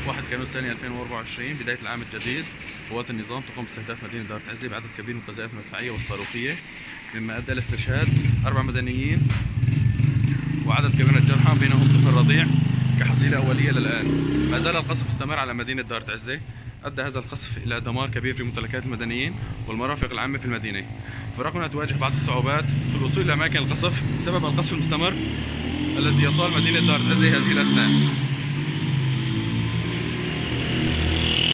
1 كانون الثاني 2024 بداية العام الجديد. قوات النظام تقوم باستهداف مدينة دار عزة بعدد كبير من القذائف المدفعية والصاروخية، مما أدى إلى استشهاد 4 مدنيين وعدد كبير من الجرحى بينهم طفل رضيع كحصيلة أولية للآن. ما زال القصف مستمر على مدينة دار عزة. أدى هذا القصف إلى دمار كبير في ممتلكات المدنيين والمرافق العامة في المدينة. فرقنا تواجه بعض الصعوبات في الوصول إلى أماكن القصف بسبب القصف المستمر الذي يطال مدينة دار عزة هذه الأثناء.